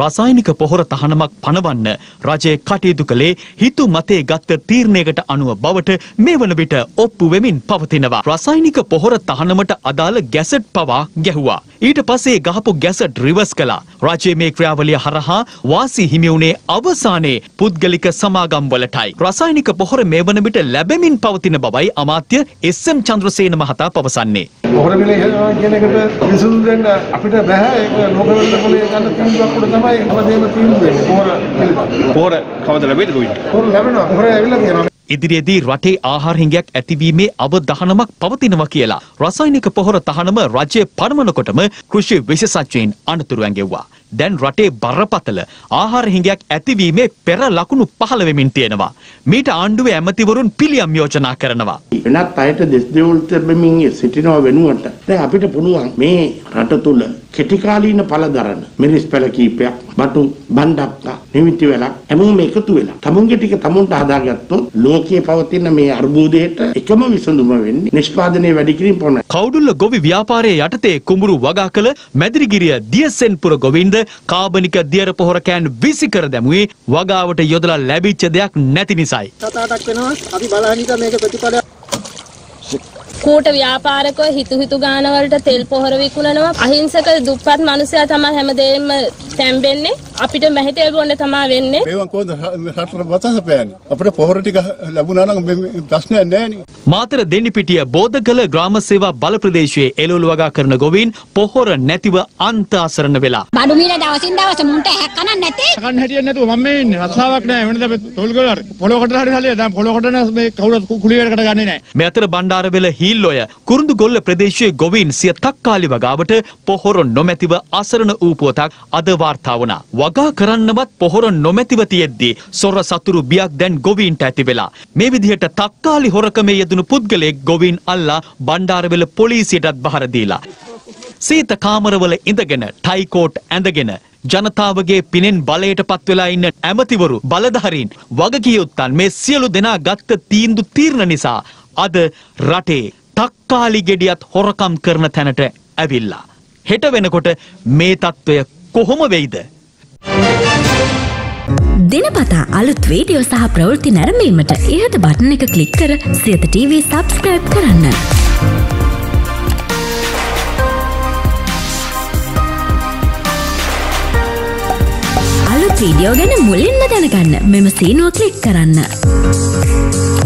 රසායනික පොහොර තහනමක් පනවන්න රජය කටයුතු කළේ හිතු මතේ ගත්ත තීරණයකට අනුව බවට මේ වන විට ඔප්පු වෙමින් පවතිනවා. රසායනික පොහොර තහනමට අදාළ ගැසට් පවා ගැහුවා. ඊට පස්සේ ගහපු ගැසට් රිවර්ස් කළා. රජයේ මේ ක්‍රියාවලිය හරහා වාසි හිමි වුණේ අවසානයේ පුද්ගලික සමාගම් වලටයි. රසායනික පොහොර මේ වන විට ලැබෙමින් පවතින බවයි අමාත්‍ය එස්.එම්. චන්ද්‍රසේන මහතා පවසන්නේ. පොහොර මිල කියන එකට විසඳුම් දෙන්න අපිට බෑ. ඒක ලෝකවලදී ගන්න තීන්දුවක් උඩ තමයි හැමදේම තීන්දුව වෙන්නේ. පොහොර කවද ලැබෙයිද කොයිද? පොහොර ලැබෙනවා. පොහොර ඇවිල්ලා තියෙනවා. ඉදිරියේදී රටේ ආහාර හිඟයක් ඇතිවීමේ අවධානමක් පවතිනවා කියලා රසායනික පොහොර තහනම රජය පනවනකොටම කෘෂි විශේෂඥයින් අනතුරු ඇඟෙව්වා. දැන් රටේ බරපතල ආහාර හිඟයක් ඇතිවීමේ පෙර ලකුණු පහළ වෙමින් තියෙනවා. මීට ආණ්ඩුවේ ඇමතිවරුන් පිළියම් යෝජනා කරනවා. වෙනත් අයට දෙස් දෙවුල් දෙමින් සිටිනව වෙනුවට දැන් අපිට පුළුවන් මේ රට තුල කෙටි කාලීන පළදරන මිරිස් පැල කීපයක් බටු බණ්ඩක්කා නිමිති වෙලක් හැමෝම එකතු වෙලා තමුන්ගේ ටික තමුන්ට හදාගත්තොත් ලෝකයේ පවතින මේ අර්බුදයට එකම විසඳුම වෙන්නේ නිෂ්පාදනයේ වැඩි කිරීම පමණයි. කවුඩුල්ල ගොවි ව්‍යාපාරයේ යටතේ කුඹුරු වගා කළ මැදිරිගිරිය දියසෙන්පුර ගොවින්ද කාබනික දියර පොහොර කෑන් 20 කර දැමුවේ වගාවට යොදලා ලැබිච්ච දෙයක් නැති නිසායි. කතාටක් වෙනවා අපි බලහිනික මේක ප්‍රතිඵල කූට ව්‍යාපාරකව හිතු ගාන වලට තෙල් පොහොර විකුණනවා. අහිංසක දුප්පත් මිනිසයා තමයි හැමදේම තැම්බෙන්නේ. අපිට මැහි තෙල් බොන්න තමයි වෙන්නේ. මේවන් කොහොමද රටට වතස පෑන්නේ? අපිට පොහොර ටික ලැබුණා නම් ප්‍රශ්නයක් නැහැ නේ. මාතර දෙන්නිපිටිය බෝධගල ග්‍රාම සේවා බල ප්‍රදේශයේ එළවලු වගා කරන ගොවීන් පොහොර නැතිව අන්ත අසරණ වෙලා. බඩු මිල දවසින් දවස මුන්ට හැක්කනක් නැති. කන්න හැටියක් නැතුව මම මේ ඉන්නේ. රස්සාවක් නැහැ. වෙනද තොල් ගල පොළොකට හරි හරිය. දැන් පොළොකට මේ කවුරුත් කුලියකට ගන්නේ නැහැ. මේ අතර බණ්ඩාරවෙල හිල්ලොය කුරුඳුගොල්ල ප්‍රදේශයේ ගොවීන් සිය තක්කාලි වගාවට පොහොර නොමැතිව අසරණ වූ පුවතක් අද වාර්තා වුණා. වගා කරන්නවත් පොහොර නොමැතිව තියෙද්දී සොර සතුරු බියක් දැන් ගොවීන්ට ඇති වෙලා. මේ විදිහට තක්කාලි හොරකමේ යෙදුණු පුද්ගලයෙක් ගොවීන් අල්ලා බණ්ඩාරවෙල පොලිසියටත් බහර දීලා. සීත කාමරවල ඉඳගෙන ටයි කෝට් ඇඳගෙන ජනතාවගේ පිනෙන් බලයට පත් වෙලා ඉන්න ඇමතිවරු බලධාරීන් වගකියුත්තන් මේ සියලු දෙනා ගත්ත තීරණ නිසා අද රටේ තක්කාලි ගෙඩියත් හොරකම් කරන තැනට ඇවිල්ලා. හෙට වෙනකොට මේ තත්ත්වය කොහොම වෙයිද? දිනපතා අලුත් වීඩියෝ සහ ප්‍රවෘත්ති නැරඹීමට ඉහත බටන් එක ක්ලික් කර සියත TV subscribe කරන්න. අලුත් වීඩියෝ ගැන මුලින්ම දැනගන්න මෙම සීනුව ක්ලික් කරන්න.